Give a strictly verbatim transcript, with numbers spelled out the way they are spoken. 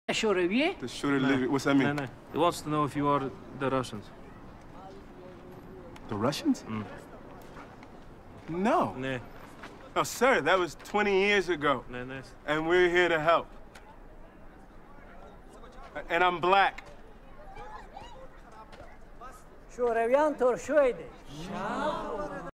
شوروية؟ The shooter live. What's that mean? No, no. He wants to know if you are the Russians. The Russians? Mm. No. No. No, sir, that was twenty years ago. No, no. And we're here to help. And I'm black. شورویان ترشویده